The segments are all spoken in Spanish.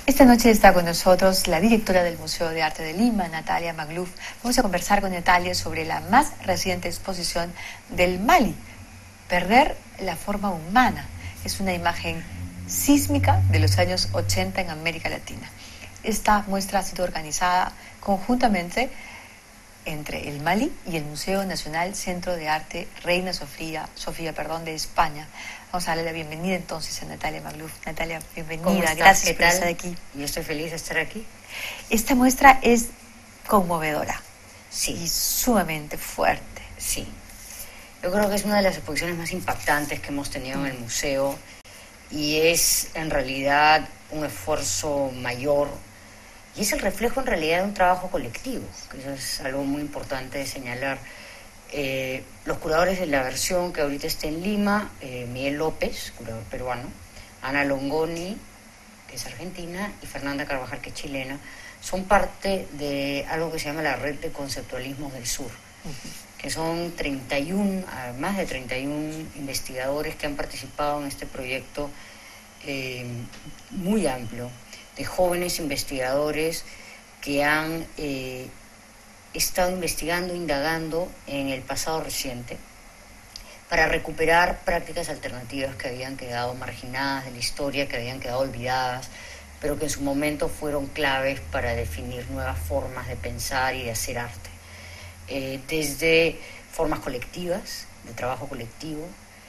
Esta noche está con nosotros la directora del Museo de Arte de Lima, Natalia Magluf. Vamos a conversar con Natalia sobre la más reciente exposición del Mali, Perder la forma humana. Es una imagen sísmica de los años 80 en América Latina. Esta muestra ha sido organizada conjuntamente entre el Mali y el Museo Nacional Centro de Arte Reina Sofía de España. Vamos a darle la bienvenida entonces a Natalia Magluf. Natalia, bienvenida. Gracias por estar aquí. Yo estoy feliz de estar aquí. Esta muestra es conmovedora. Sí. Y sumamente fuerte. Sí. Yo creo que es una de las exposiciones más impactantes que hemos tenido en el museo y es en realidad un esfuerzo mayor y es el reflejo en realidad de un trabajo colectivo, que eso es algo muy importante de señalar. Los curadores de la versión que ahorita está en Lima, Miguel López, curador peruano, Ana Longoni, que es argentina, y Fernanda Carvajal, que es chilena, son parte de algo que se llama la Red de Conceptualismos del Sur, que son más de 31 investigadores que han participado en este proyecto muy amplio, de jóvenes investigadores que han estado investigando, indagando en el pasado reciente para recuperar prácticas alternativas que habían quedado marginadas de la historia, que habían quedado olvidadas, pero que en su momento fueron claves para definir nuevas formas de pensar y de hacer arte. Desde formas colectivas, de trabajo colectivo,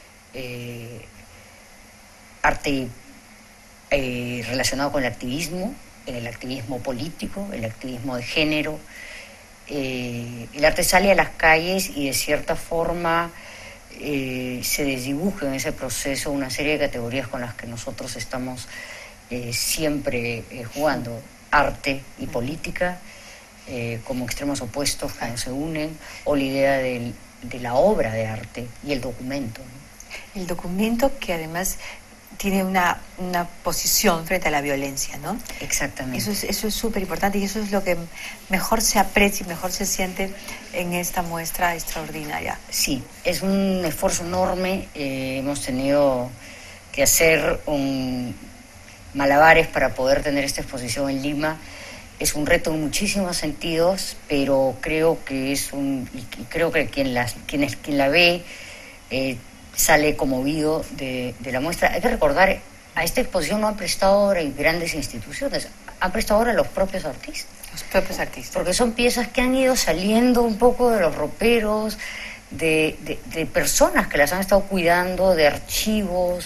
arte relacionado con el activismo político, el activismo de género. El arte sale a las calles y de cierta forma se desdibuja en ese proceso una serie de categorías con las que nosotros estamos siempre jugando, arte y política, como extremos opuestos que no se unen, o la idea de la obra de arte y el documento, ¿no? El documento que además tiene una posición frente a la violencia, ¿no? Exactamente. Eso es súper importante y eso es lo que mejor se aprecia y mejor se siente en esta muestra extraordinaria. Sí, es un esfuerzo enorme. Hemos tenido que hacer malabares para poder tener esta exposición en Lima. Es un reto en muchísimos sentidos, pero creo que creo que quien la ve sale conmovido de la muestra. Hay que recordar, a esta exposición no han prestado ahora grandes instituciones, han prestado ahora los propios artistas. Los propios artistas. Porque son piezas que han ido saliendo un poco de los roperos, de personas que las han estado cuidando, de archivos,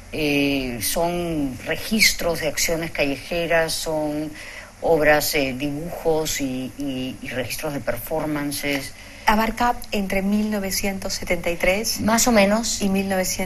son registros de acciones callejeras, son obras, dibujos y registros de performances. Abarca entre 1973 más o menos y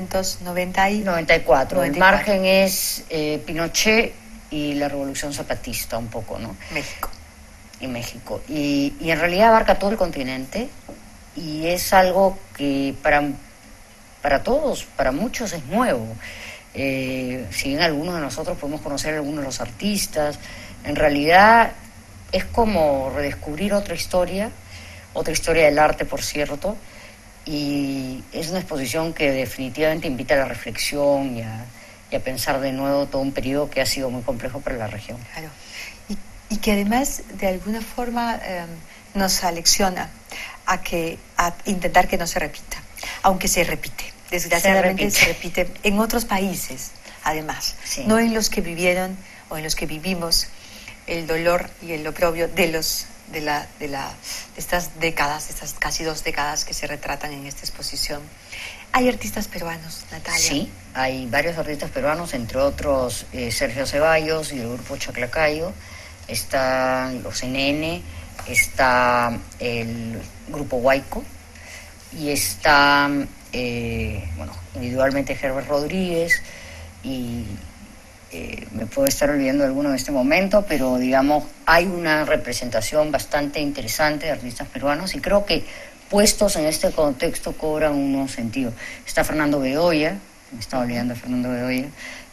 1994. El margen es Pinochet y la Revolución Zapatista un poco, ¿no? México. Y en realidad abarca todo el continente y es algo que para todos, para muchos es nuevo. Si bien algunos de nosotros podemos conocer a algunos de los artistas, en realidad es como redescubrir otra historia del arte, por cierto, y es una exposición que definitivamente invita a la reflexión y a pensar de nuevo todo un periodo que ha sido muy complejo para la región. Claro, y que además de alguna forma nos alecciona a intentar que no se repita, aunque se repite, desgraciadamente se repite en otros países, además, sí. No en los que vivieron o en los que vivimos el dolor y el oprobio de estas décadas, estas casi 2 décadas que se retratan en esta exposición. ¿Hay artistas peruanos, Natalia? Sí, hay varios artistas peruanos, entre otros Sergio Ceballos y el grupo Chaclacayo, están los NN, está el grupo Huayco y está, individualmente Herbert Rodríguez y me puedo estar olvidando de alguno en este momento, pero digamos hay una representación bastante interesante de artistas peruanos y creo que puestos en este contexto cobran un nuevo sentido. Está Fernando Bedoya, me estaba olvidando de Fernando Bedoya,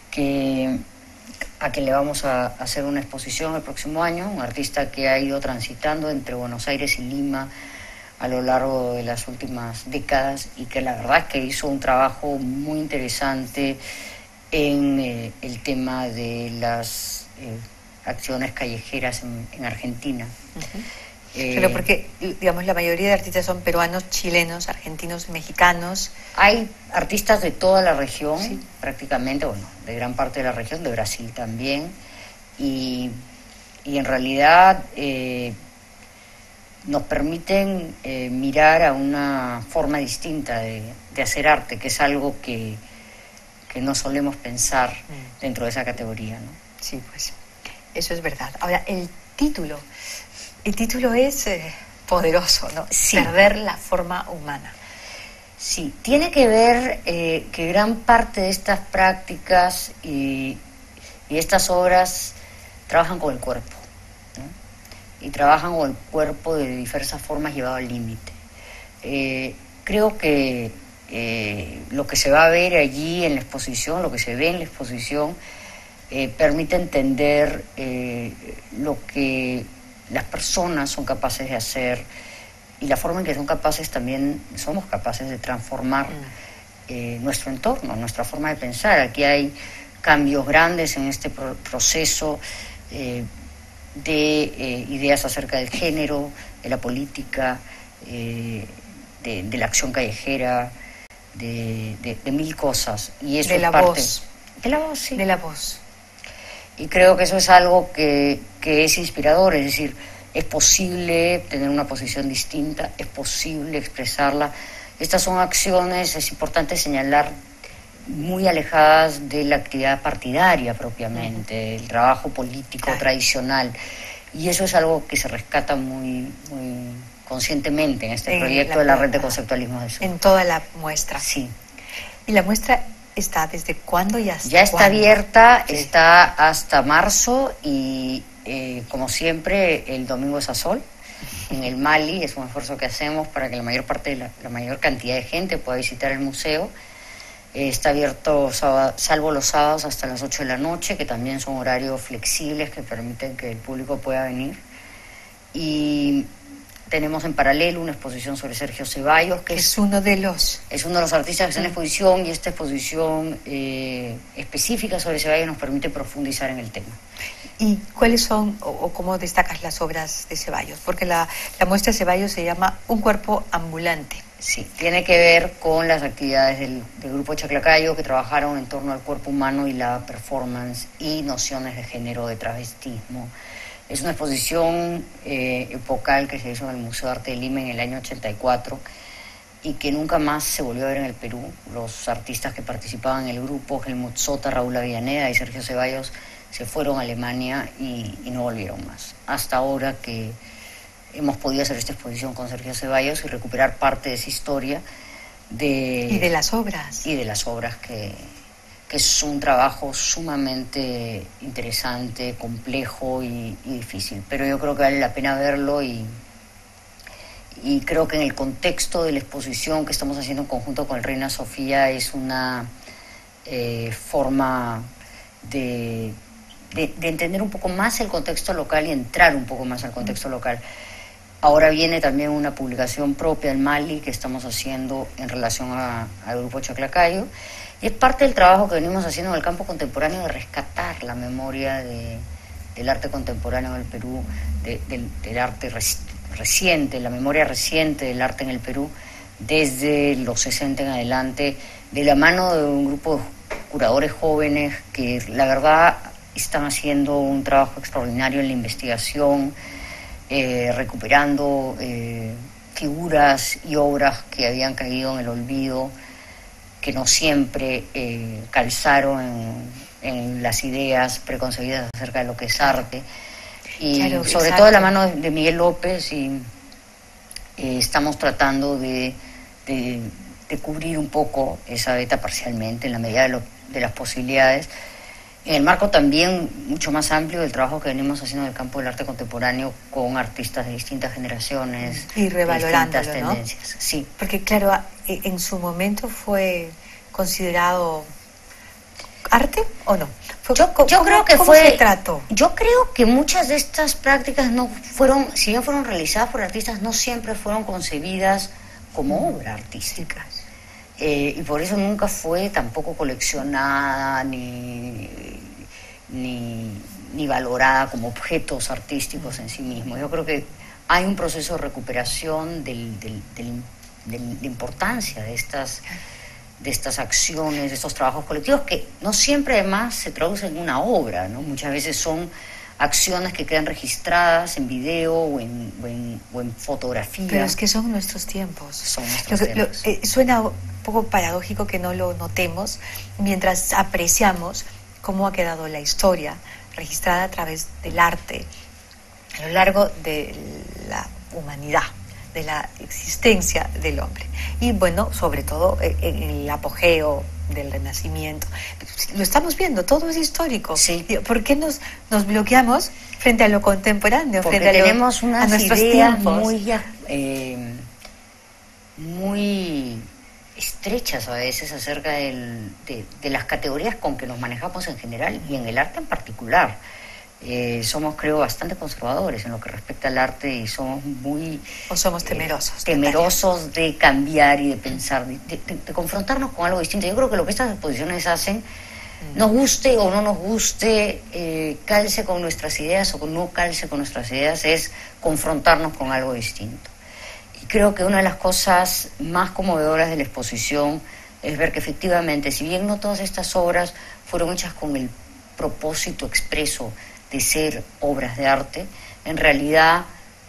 a quien le vamos a hacer una exposición el próximo año, un artista que ha ido transitando entre Buenos Aires y Lima a lo largo de las últimas décadas y que la verdad es que hizo un trabajo muy interesante en el tema de las acciones callejeras en Argentina. Pero porque, digamos, la mayoría de artistas son peruanos, chilenos, argentinos, mexicanos. Hay artistas de toda la región, sí, prácticamente, bueno, de gran parte de la región, de Brasil también, y en realidad nos permiten mirar a una forma distinta de hacer arte, que es algo que no solemos pensar dentro de esa categoría, ¿no? Sí, pues eso es verdad. Ahora, el título es poderoso, ¿no? Sí. Perder la forma humana. Sí, tiene que ver que gran parte de estas prácticas y estas obras trabajan con el cuerpo, ¿no? Y trabajan con el cuerpo de diversas formas llevado al límite. Creo que lo que se va a ver allí en la exposición, lo que se ve en la exposición, permite entender lo que las personas son capaces de hacer y la forma en que somos capaces de transformar nuestro entorno, nuestra forma de pensar. Aquí hay cambios grandes en este proceso de ideas acerca del género, de la política, de la acción callejera, de mil cosas. Y eso de la voz. De la voz, sí. De la voz. Y creo que eso es algo que es inspirador, es decir, es posible tener una posición distinta, es posible expresarla. Estas son acciones, es importante señalar, muy alejadas de la actividad partidaria propiamente, el trabajo político tradicional. Y eso es algo que se rescata muy, muy conscientemente en este proyecto de la Red de Conceptualismo del Sur. En toda la muestra. Sí. ¿Y la muestra está desde cuándo y hasta Ya está cuándo? abierta, Sí. está hasta marzo y como siempre el domingo es a sol en el Mali. Es un esfuerzo que hacemos para que la mayor cantidad de gente pueda visitar el museo. Está abierto salvo los sábados hasta las 8 de la noche, que también son horarios flexibles que permiten que el público pueda venir. Y tenemos en paralelo una exposición sobre Sergio Ceballos, que es uno de los artistas que está en la exposición, y esta exposición específica sobre Ceballos nos permite profundizar en el tema. ¿Y cuáles son o cómo destacas las obras de Ceballos? Porque la muestra de Ceballos se llama Un cuerpo ambulante. Sí, tiene que ver con las actividades del grupo Chaclacayo, que trabajaron en torno al cuerpo humano y la performance y nociones de género, de travestismo. Es una exposición epocal que se hizo en el Museo de Arte de Lima en el año 84 y que nunca más se volvió a ver en el Perú. Los artistas que participaban en el grupo, Helmut Sota, Raúl Avellaneda y Sergio Ceballos, se fueron a Alemania y no volvieron más. Hasta ahora que hemos podido hacer esta exposición con Sergio Ceballos y recuperar parte de esa historia. Y de las obras. Y de las obras, que es un trabajo sumamente interesante, complejo y difícil. Pero yo creo que vale la pena verlo y creo que en el contexto de la exposición que estamos haciendo en conjunto con el Reina Sofía es una forma de entender un poco más el contexto local y entrar un poco más al contexto local. Ahora viene también una publicación propia del Mali que estamos haciendo en relación al grupo Chaclacayo, y es parte del trabajo que venimos haciendo en el campo contemporáneo de rescatar la memoria del arte contemporáneo del Perú, del arte reciente, la memoria reciente del arte en el Perú, desde los 60 en adelante, de la mano de un grupo de curadores jóvenes que la verdad están haciendo un trabajo extraordinario en la investigación, recuperando figuras y obras que habían caído en el olvido, que no siempre calzaron en las ideas preconcebidas acerca de lo que es arte. Y claro, sobre todo de la mano de Miguel López, y estamos tratando de cubrir un poco esa beta parcialmente, en la medida de las posibilidades, en el marco también mucho más amplio del trabajo que venimos haciendo en el campo del arte contemporáneo con artistas de distintas generaciones y revalorándolo, de distintas tendencias. ¿No? Sí. Porque claro, en su momento fue considerado arte o no. Yo creo que ¿cómo se trató? Yo creo que muchas de estas prácticas no fueron, si bien fueron realizadas por artistas, no siempre fueron concebidas como obra artística. Y por eso nunca fue tampoco coleccionada ni ni valorada como objetos artísticos en sí mismos. Yo creo que hay un proceso de recuperación de importancia de estas acciones, de estos trabajos colectivos, que no siempre además se traducen en una obra, ¿no? Muchas veces son acciones que quedan registradas en video o en fotografía. Pero es que son nuestros tiempos. Son nuestros tiempos. Suena un poco paradójico que no lo notemos mientras apreciamos cómo ha quedado la historia registrada a través del arte a lo largo de la humanidad, de la existencia del hombre. Y bueno, sobre todo en el apogeo del Renacimiento. Lo estamos viendo, todo es histórico. Sí. ¿Por qué nos bloqueamos frente a lo contemporáneo? Porque frente tenemos a nuestros ideas tiempos? Muy estrechas a veces acerca de las categorías con que nos manejamos en general y en el arte en particular. Somos, creo, bastante conservadores en lo que respecta al arte y somos muy... ¿O somos temerosos? Temerosos de cambiar y de pensar, de confrontarnos con algo distinto. Yo creo que lo que estas exposiciones hacen, nos guste o no nos guste, calce con nuestras ideas o no calce con nuestras ideas, es confrontarnos con algo distinto. Y creo que una de las cosas más conmovedoras de la exposición es ver que efectivamente, si bien no todas estas obras fueron hechas con el propósito expreso de ser obras de arte, en realidad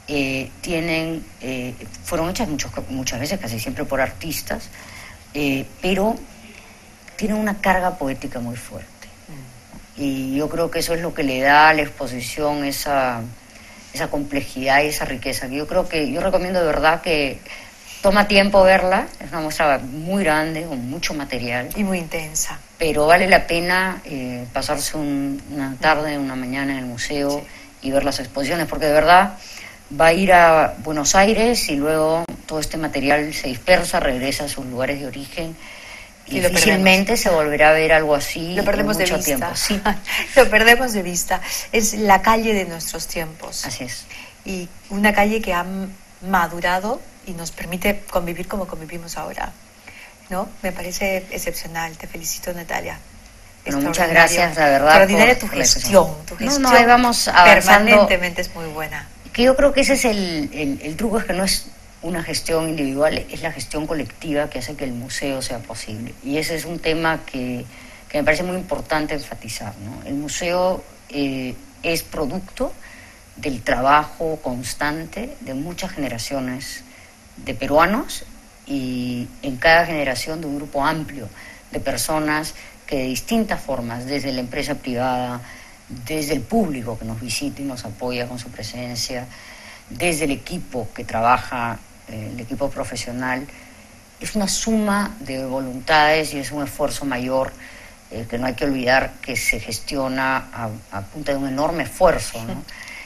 fueron hechas muchas veces, casi siempre por artistas, pero tienen una carga poética muy fuerte. Y yo creo que eso es lo que le da a la exposición esa complejidad y esa riqueza. Yo recomiendo de verdad que toma tiempo verla, es una muestra muy grande, con mucho material. Y muy intensa. Pero vale la pena pasarse una tarde, una mañana en el museo, sí, y ver las exposiciones, porque de verdad va a ir a Buenos Aires y luego todo este material se dispersa, regresa a sus lugares de origen y difícilmente se volverá a ver algo así. Lo perdemos en mucho de vista. Tiempo. Sí. Lo perdemos de vista. Es la calle de nuestros tiempos. Así es. Y una calle que ha madurado y nos permite convivir como convivimos ahora, ¿no? Me parece excepcional. Te felicito, Natalia. Bueno, muchas gracias, la verdad. Extraordinaria tu gestión. No, ahí vamos avanzando. Permanentemente es muy buena. Que yo creo que ese es el truco, es que no es una gestión individual, es la gestión colectiva que hace que el museo sea posible. Y ese es un tema que me parece muy importante enfatizar, ¿no? El museo es producto del trabajo constante de muchas generaciones de peruanos y en cada generación de un grupo amplio de personas que de distintas formas, desde la empresa privada, desde el público que nos visita y nos apoya con su presencia, desde el equipo que trabaja, el equipo profesional, es una suma de voluntades y es un esfuerzo mayor que no hay que olvidar que se gestiona a punta de un enorme esfuerzo, ¿no?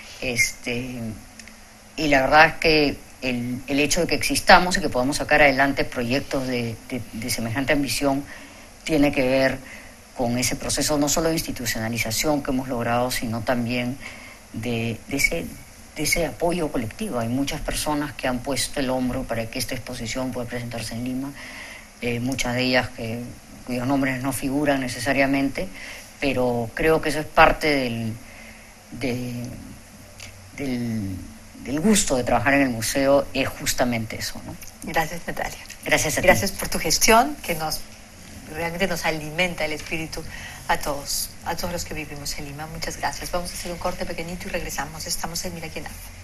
Y la verdad es que el hecho de que existamos y que podamos sacar adelante proyectos de semejante ambición tiene que ver con ese proceso no solo de institucionalización que hemos logrado, sino también de ese apoyo colectivo. Hay muchas personas que han puesto el hombro para que esta exposición pueda presentarse en Lima, muchas de ellas cuyos nombres no figuran necesariamente, pero creo que eso es parte del gusto de trabajar en el museo, es justamente eso, ¿no? Gracias, Natalia. Gracias a ti. Gracias por tu gestión, que realmente nos alimenta el espíritu a todos los que vivimos en Lima. Muchas gracias. Vamos a hacer un corte pequeñito y regresamos. Estamos en Mira quién habla.